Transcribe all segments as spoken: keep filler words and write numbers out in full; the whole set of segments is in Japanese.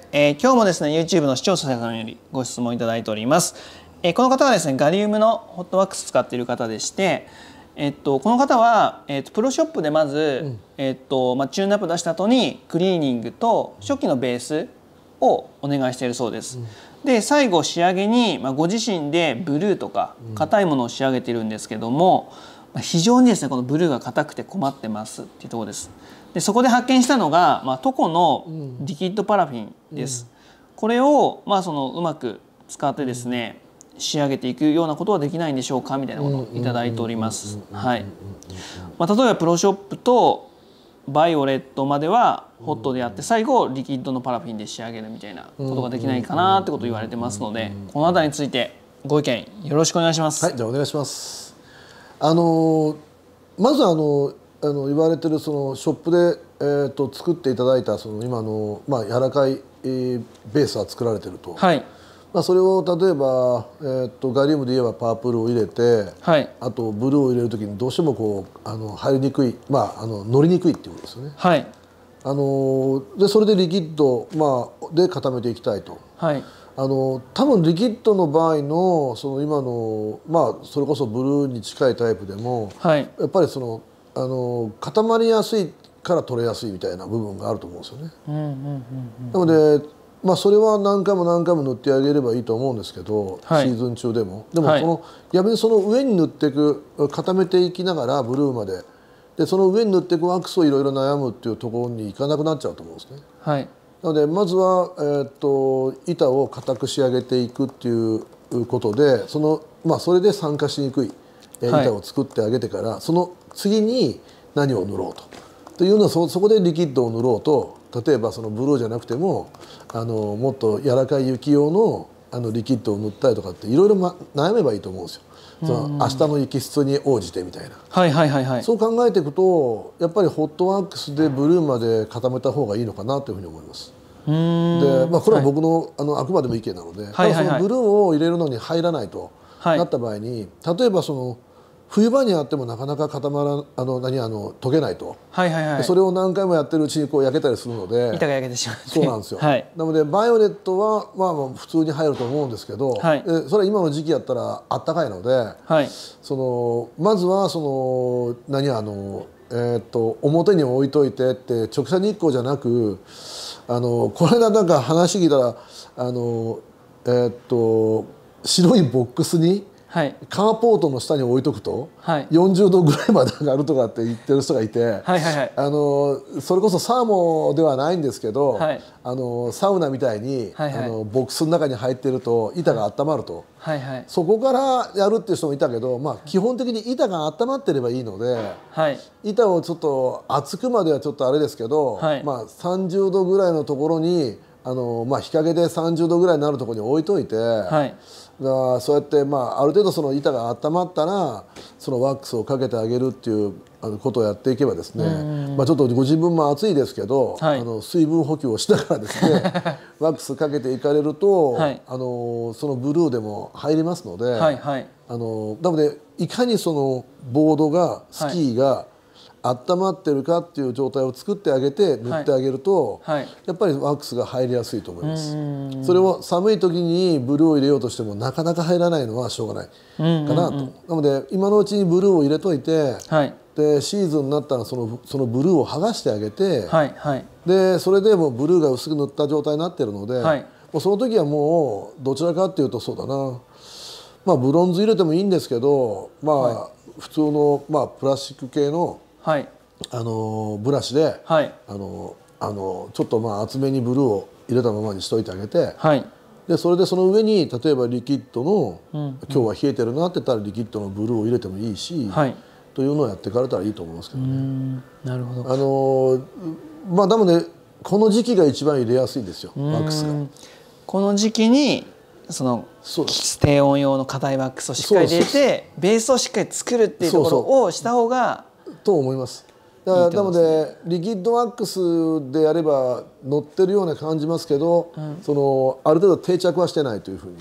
えー、今日もですね YouTube の視聴者さんよりご質問いただいております。えー、この方はですねガリウムのホットワックス使っている方でして、えっと、この方は、えっと、プロショップでまず、うん、えっとまあ、チューンアップ出した後にクリーニングと初期のベースをお願いしているそうです。うん、で最後仕上げに、まあ、ご自身でブルーとか硬いものを仕上げているんですけども、まあ、非常にですねこのブルーが硬くて困ってますっていうところです。でそこで発見したのが、まあ、トコのリキッドパラフィンです。うん、これを、まあ、そのうまく使ってですね、うん、仕上げていくようなことはできないんでしょうかみたいなことをいただいております。はい。まあ、例えばプロショップとバイオレットまではホットでやって最後リキッドのパラフィンで仕上げるみたいなことができないかなってことを言われてますので、この辺りについてご意見よろしくお願いします。 はい、じゃあお願いします。あのまずあのあの言われてるそのショップで、えー、と作っていただいたその今の、まあ、柔らかい、えー、ベースは作られてると、 はい、 まあ、それを例えば、えー、とガリウムで言えばパープルを入れて、はい、あとブルーを入れる時にどうしてもこうあの入りにくい、まあ、あの乗りにくいっていうことですよね。はい、あのでそれでリキッド、まあ、で固めていきたいと。はい、あの多分リキッドの場合のその今の、まあ、それこそブルーに近いタイプでも、はい、やっぱりそのあの固まりやすいから取れやすいみたいな部分があると思うんですよね。なので、まあ、それは何回も何回も塗ってあげればいいと思うんですけど、はい、シーズン中でも。でもその、はい、逆にその上に塗っていく固めていきながらブルーまででその上に塗っていくワックスをいろいろ悩むっていうところにいかなくなっちゃうと思うんですね。はい、なのでまずは、えー、っと板を硬く仕上げていくっていうことでその、まあ、それで酸化しにくい板を作ってあげてから、はい、その次に何を塗ろうと。というのは そ, そこでリキッドを塗ろうと例えばそのブルーじゃなくてもあのもっと柔らかい雪用 の, あのリキッドを塗ったりとかっていろいろ悩めばいいと思うんですよ。その明日の雪質に応じてみたいな、はいはいはいはい、そう考えていくとやっぱりホットワックスでブルーまで固めた方がいいのかなというふうに思います。で、まあ、これは僕 の,、はい、あのあくまでも意見なので、はいはいはい、ただそのブルーを入れるのに入らないとなった場合に、はい、例えばその冬場にやってもなかなか固まらあの何あの溶けないと、はいはいはい、それを何回もやってるうちにこう焼けたりするので板が焼けてしまう、ね、 そうなんですよ、はい、なのでバイオレットはまあまあ普通に入ると思うんですけど、はい、でそれは今の時期やったらあったかいので、はい、そのまずはその何あの、えー、っと表に置いといてって直射日光じゃなくあのこれなんか話聞いたらあの、えー、っと白いボックスにはい、カーポートの下に置いとくと、はい、よんじゅうどぐらいまで上がるとかって言ってる人がいて、はいはいはい、あのそれこそサーモではないんですけど、はい、あのサウナみたいに、はいはい、あのボックスの中に入ってると板が温まると、はいはい、そこからやるっていう人もいたけど、まあ、基本的に板が温まってればいいので、はい、板をちょっと熱くまではちょっとあれですけど、はい、まあ、さんじゅうどぐらいのところにあの、まあ、日陰でさんじゅうどぐらいになるところに置いといて。はい、がそうやって、まあ、ある程度その板が温まったらそのワックスをかけてあげるっていうことをやっていけばですね、まあ、ちょっとご自分も暑いですけど、はい、あの水分補給をしながらですねワックスかけていかれると、はい、あのそのブルーでも入りますので、はいはい、あのなのでいかにそのボードがスキーが、はい温まってるかっていう状態を作ってあげて塗ってあげると、はいはい、やっぱりワックスが入りやすいと思います。それを寒い時にブルーを入れようとしてもなかなか入らないのはしょうがないかなと。なので今のうちにブルーを入れといて、はい、でシーズンになったらその、そのブルーを剥がしてあげて、はいはい、でそれでもうブルーが薄く塗った状態になってるので、はい、もうその時はもうどちらかっていうとそうだな、まあ、ブロンズ入れてもいいんですけど、まあはい、普通の、まあ、プラスチック系のはい、あのブラシで、はい、あのあのちょっとまあ厚めにブルーを入れたままにしといてあげて、はい、でそれでその上に例えばリキッドの、うん、今日は冷えてるなって言ったらリキッドのブルーを入れてもいいし、はい、というのをやっていかれたらいいと思いますけどね。 なるほど。 あのまあでもねこの時期が一番入れやすいんですよワックスが。 この時期にその低温用の硬いワックスをしっかり入れてベースをしっかり作るっていうところをした方がと思います。だからなのでリキッドワックスでやれば乗ってるような感じますけど、うん、そのある程度定着はしてないというふうに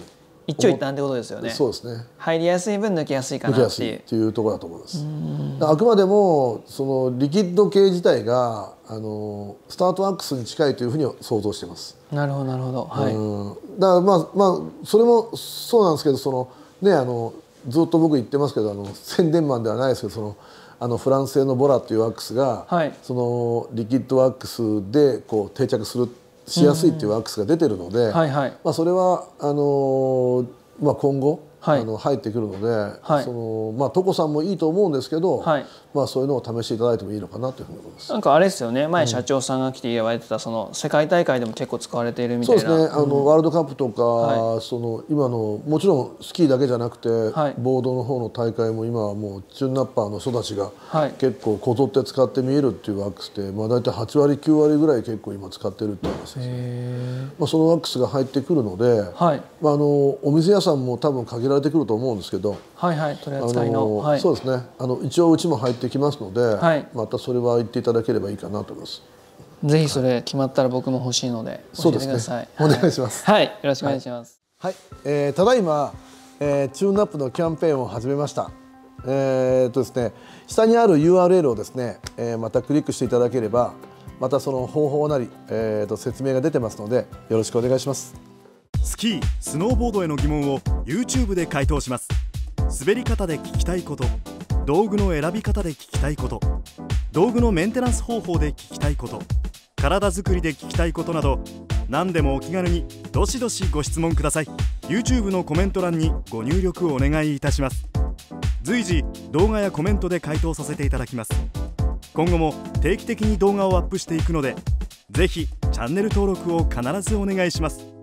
一長一短ってことですよね。 そうですね。 入りやすい分抜けやすいかなっていう。 っていうところだと思います。あくまでもそのリキッド系自体があのスタートワックスに近いというふうに想像しています。 なるほどなるほど。はい。 うんだからまあまあそれもそうなんですけど、そのねあのずっと僕言ってますけど、あの宣伝マンではないですけど、そのあのフランス製のボラっていうワックスが、はい、そのリキッドワックスでこう定着するしやすいっていうワックスが出てるので、はいはい、まあそれはあのまあ今後。はい、あの入ってくるので、はい、そのまあトコさんもいいと思うんですけど、はい、まあそういうのを試していただいてもいいのかなというふうに思います。 なんかあれですよね、前社長さんが来て言われてたその世界大会でも結構使われているみたいな。 そうですね。あの、うん、ワールドカップとか、はい、その今のもちろんスキーだけじゃなくて、はい、ボードの方の大会も今はもうチューンナッパーの人たちが結構こぞって使って見えるっていうワックスで、まあ大体はちわりきゅうわりぐらい結構今使ってるって話です。まあそのワックスが入ってくるので、はい、まああのお店屋さんも多分限られてくると思うんですけど。 はいはい、取り扱いの、 はい、そうですね。あの一応うちも入ってきますので、はい、またそれは言っていただければいいかなと思います。 ぜひそれ決まったら僕も欲しいので教えてください。 お願いします。 はい、よろしくお願いします。 はい、はい、えー、ただいま、えー、チューンナップのキャンペーンを始めました。えー、っとですね、下にある ユーアールエル をですね、えー、またクリックしていただければ、またその方法なり、えー、と説明が出てますのでよろしくお願いします。 スキー、スノーボードへの疑問を YouTube で回答します。滑り方で聞きたいこと、道具の選び方で聞きたいこと、道具のメンテナンス方法で聞きたいこと、体作りで聞きたいことなど、何でもお気軽にどしどしご質問ください。 YouTube のコメント欄にご入力お願いいたします。随時動画やコメントで回答させていただきます。今後も定期的に動画をアップしていくので、ぜひチャンネル登録を必ずお願いします。